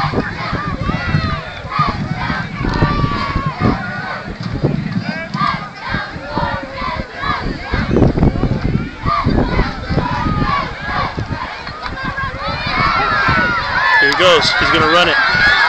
Here he goes. He's going to run it.